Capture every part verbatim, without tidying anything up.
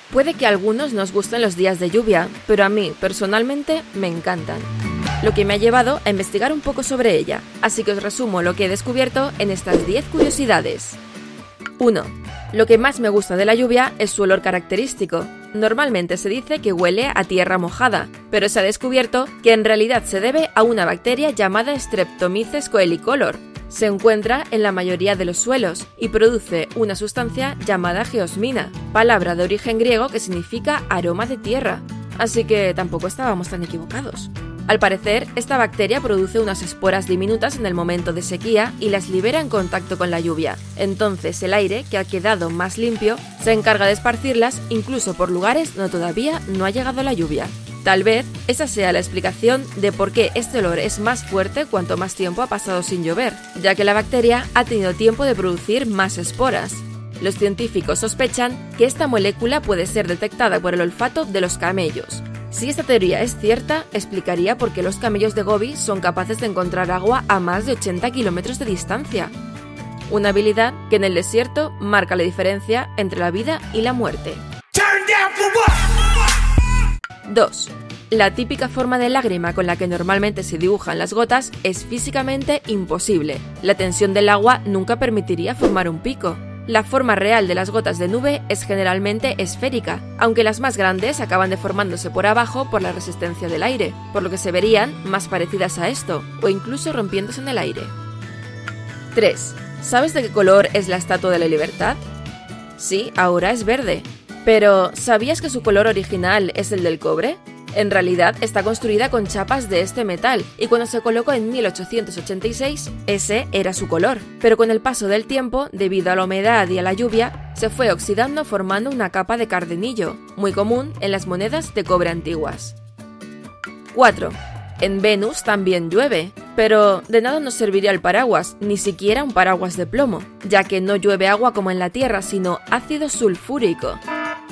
Puede que a algunos nos gusten los días de lluvia, pero a mí, personalmente, me encantan. Lo que me ha llevado a investigar un poco sobre ella, así que os resumo lo que he descubierto en estas diez curiosidades. uno. Lo que más me gusta de la lluvia es su olor característico. Normalmente se dice que huele a tierra mojada, pero se ha descubierto que en realidad se debe a una bacteria llamada Streptomyces coelicolor. Se encuentra en la mayoría de los suelos y produce una sustancia llamada geosmina, palabra de origen griego que significa aroma de tierra. Así que tampoco estábamos tan equivocados. Al parecer, esta bacteria produce unas esporas diminutas en el momento de sequía y las libera en contacto con la lluvia. Entonces el aire, que ha quedado más limpio, se encarga de esparcirlas incluso por lugares donde todavía no ha llegado la lluvia. Tal vez esa sea la explicación de por qué este olor es más fuerte cuanto más tiempo ha pasado sin llover, ya que la bacteria ha tenido tiempo de producir más esporas. Los científicos sospechan que esta molécula puede ser detectada por el olfato de los camellos. Si esta teoría es cierta, explicaría por qué los camellos de Gobi son capaces de encontrar agua a más de ochenta kilómetros de distancia. Una habilidad que en el desierto marca la diferencia entre la vida y la muerte. dos. La típica forma de lágrima con la que normalmente se dibujan las gotas es físicamente imposible. La tensión del agua nunca permitiría formar un pico. La forma real de las gotas de nube es generalmente esférica, aunque las más grandes acaban deformándose por abajo por la resistencia del aire, por lo que se verían más parecidas a esto, o incluso rompiéndose en el aire. tres. ¿Sabes de qué color es la Estatua de la Libertad? Sí, ahora es verde. Pero, ¿sabías que su color original es el del cobre? En realidad está construida con chapas de este metal, y cuando se colocó en mil ochocientos ochenta y seis, ese era su color. Pero con el paso del tiempo, debido a la humedad y a la lluvia, se fue oxidando formando una capa de cardenillo, muy común en las monedas de cobre antiguas. cuatro. En Venus también llueve, pero de nada nos serviría el paraguas, ni siquiera un paraguas de plomo, ya que no llueve agua como en la Tierra, sino ácido sulfúrico.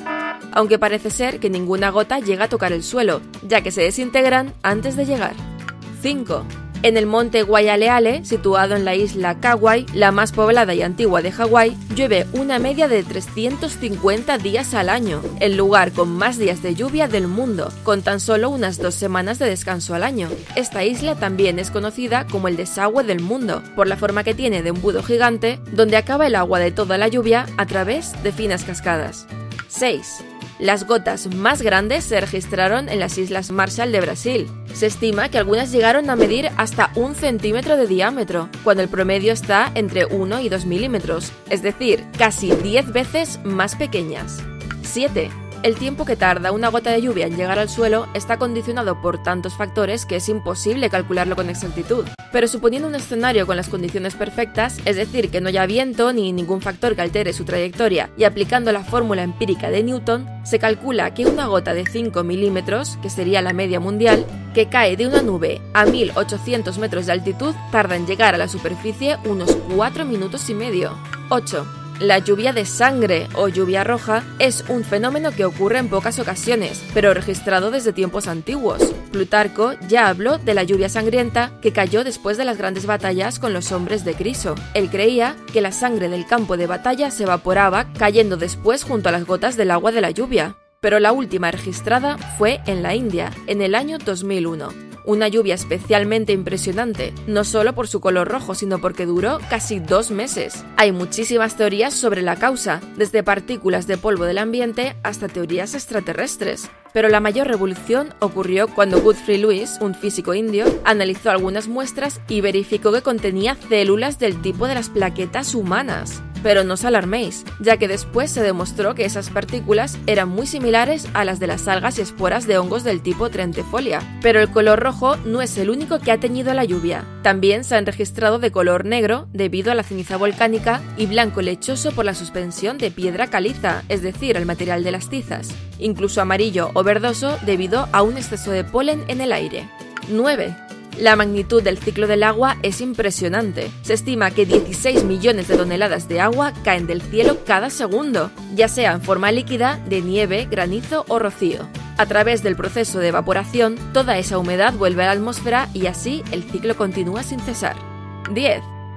Aunque parece ser que ninguna gota llega a tocar el suelo, ya que se desintegran antes de llegar. cinco. En el monte Guayaleale, situado en la isla Kauai, la más poblada y antigua de Hawái, llueve una media de trescientos cincuenta días al año, el lugar con más días de lluvia del mundo, con tan solo unas dos semanas de descanso al año. Esta isla también es conocida como el desagüe del mundo, por la forma que tiene de embudo gigante, donde acaba el agua de toda la lluvia a través de finas cascadas. seis. Las gotas más grandes se registraron en las Islas Marshall de Brasil. Se estima que algunas llegaron a medir hasta un centímetro de diámetro, cuando el promedio está entre uno y dos milímetros, es decir, casi diez veces más pequeñas. siete. El tiempo que tarda una gota de lluvia en llegar al suelo está condicionado por tantos factores que es imposible calcularlo con exactitud. Pero suponiendo un escenario con las condiciones perfectas, es decir, que no haya viento ni ningún factor que altere su trayectoria, y aplicando la fórmula empírica de Newton, se calcula que una gota de cinco milímetros, que sería la media mundial, que cae de una nube a mil ochocientos metros de altitud, tarda en llegar a la superficie unos cuatro minutos y medio. ocho. La lluvia de sangre o lluvia roja es un fenómeno que ocurre en pocas ocasiones, pero registrado desde tiempos antiguos. Plutarco ya habló de la lluvia sangrienta que cayó después de las grandes batallas con los hombres de Criso. Él creía que la sangre del campo de batalla se evaporaba cayendo después junto a las gotas del agua de la lluvia. Pero la última registrada fue en la India, en el año dos mil uno. Una lluvia especialmente impresionante, no solo por su color rojo, sino porque duró casi dos meses. Hay muchísimas teorías sobre la causa, desde partículas de polvo del ambiente hasta teorías extraterrestres. Pero la mayor revolución ocurrió cuando Godfrey Lewis, un físico indio, analizó algunas muestras y verificó que contenía células del tipo de las plaquetas humanas. Pero no os alarméis, ya que después se demostró que esas partículas eran muy similares a las de las algas y esporas de hongos del tipo Trentifolia. Pero el color rojo no es el único que ha teñido la lluvia. También se han registrado de color negro debido a la ceniza volcánica y blanco lechoso por la suspensión de piedra caliza, es decir, el material de las tizas. Incluso amarillo o verdoso debido a un exceso de polen en el aire. nueve. La magnitud del ciclo del agua es impresionante. Se estima que dieciséis millones de toneladas de agua caen del cielo cada segundo, ya sea en forma líquida, de nieve, granizo o rocío. A través del proceso de evaporación, toda esa humedad vuelve a la atmósfera y así el ciclo continúa sin cesar. diez.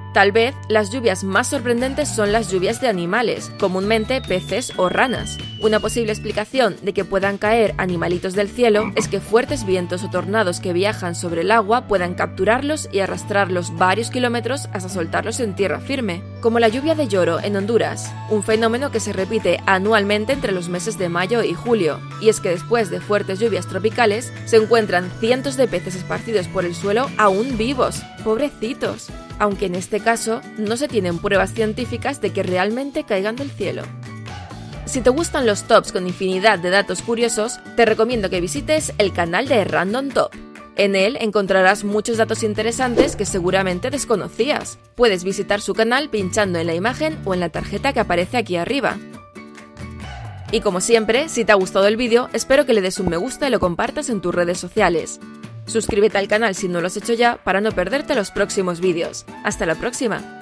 Tal vez las lluvias más sorprendentes son las lluvias de animales, comúnmente peces o ranas. Una posible explicación de que puedan caer animalitos del cielo es que fuertes vientos o tornados que viajan sobre el agua puedan capturarlos y arrastrarlos varios kilómetros hasta soltarlos en tierra firme, como la lluvia de lloro en Honduras, un fenómeno que se repite anualmente entre los meses de mayo y julio. Y es que después de fuertes lluvias tropicales, se encuentran cientos de peces esparcidos por el suelo aún vivos. ¡Pobrecitos! Aunque en este caso no se tienen pruebas científicas de que realmente caigan del cielo. Si te gustan los tops con infinidad de datos curiosos, te recomiendo que visites el canal de Random Top. En él encontrarás muchos datos interesantes que seguramente desconocías. Puedes visitar su canal pinchando en la imagen o en la tarjeta que aparece aquí arriba. Y como siempre, si te ha gustado el vídeo, espero que le des un me gusta y lo compartas en tus redes sociales. Suscríbete al canal si no lo has hecho ya para no perderte los próximos vídeos. ¡Hasta la próxima!